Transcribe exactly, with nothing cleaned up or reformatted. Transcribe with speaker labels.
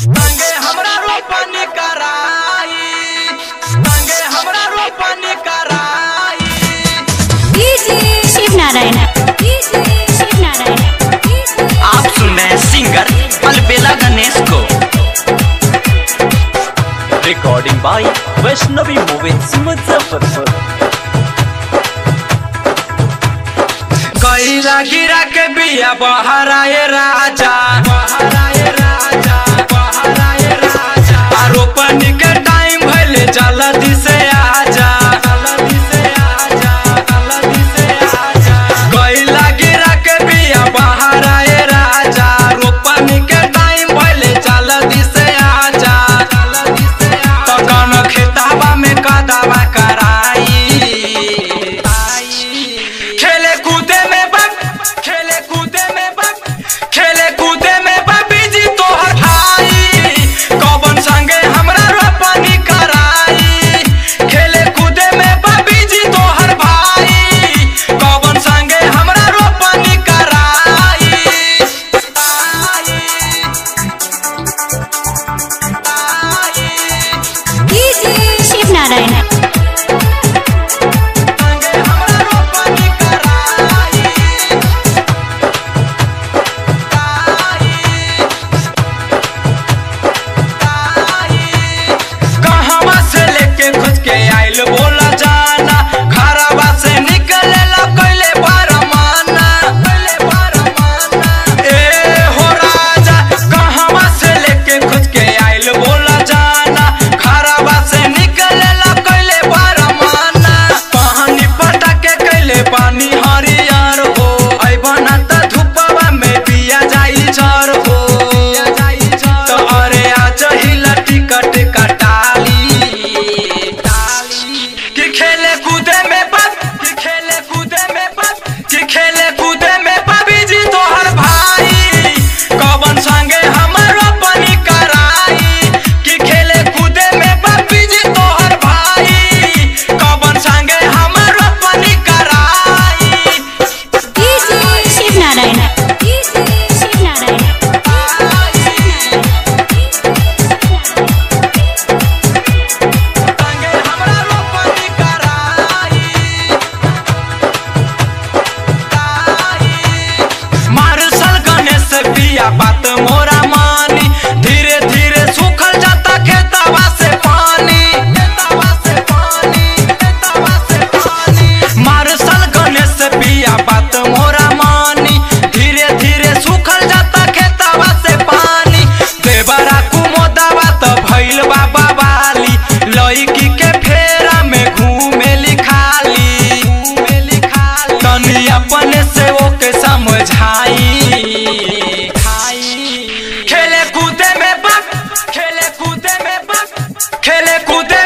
Speaker 1: संगे हमरा रोपनी कराई, संगे हमरा रोपनी कराई।
Speaker 2: शिव नारायण, शिव नारायण।
Speaker 3: आप सुन रहे हैं सिंगर अलबेला गणेश को। Recording by Vaishnavi movies Muzaffarpur.
Speaker 1: कैला गिरा के बिया बहराए राजा, बहराए राजा, बहराए राजा। रोपनी के टाइम भइले जल्दी से आजा, जल्दी से आजा, जल्दी से आजा। कैला गिरा के बिया बहराए राजा, रोपनी के टाइम भइले जल्दी से आजा, जल्दी से आजा। तो कौन खेताबा में कदवा कराई, खेले कूदे में बक, खेले कूदे में बक, खेले कूदे में बबी जी तोहर भाई। कौन संगे हमरा रोपनी कराई, खेले कूदे में बबी जी तोहर भाई। कौन संगे हमरा रोपनी कराई।
Speaker 2: शिव नारायण,
Speaker 1: संगे हमरा रोपनी कराई, कहवा से लेके खुद के आइल बोला जाना। घरवा से निकले ला कैले बरमाना, कैले बरमाना। ए हो राजा, कहवा से लेके खुद के आइल बोला जाना। घरवा से निकले ला कैले बरमाना। पानी पटा के कैले पानी हरियर हो। आई बना त धूपवा में पिया जाई झर हो, पिया जाई झर। तो अरे आज हिला टिकट कटाली, कि खेले कूदे में बस, कि खेले कूदे में बस, कि खेले कूदे में बबी जी तोहर भाई। कौन संगे हमर रोपनी कराई, कि खेले कूदे में बबी जी तोहर भाई। कौन संगे हमर रोपनी कराई।
Speaker 2: शिव नारायण, शिव नारायण।
Speaker 1: संगे हमरा रोपनी कराई, मार्शल गणेश पिया बात मोरा मानी। धीरे धीरे सूखल जाता खेतवा से पानी, खेतवा से पानी, खेतवा से पानी। मार्शल गणेश पिया बात मोरा मानी। धीरे धीरे सूखल जाता खेतवा से पानी। देवरा कुमोदवा त भइल बाबा वाली। लड़की के फेरा में घूमे लिखाली, घूमे लिखाली। तनी अपने से ओके समझाई। खेले कूदे में बक, खेले कूदे में बक, खेले कूदे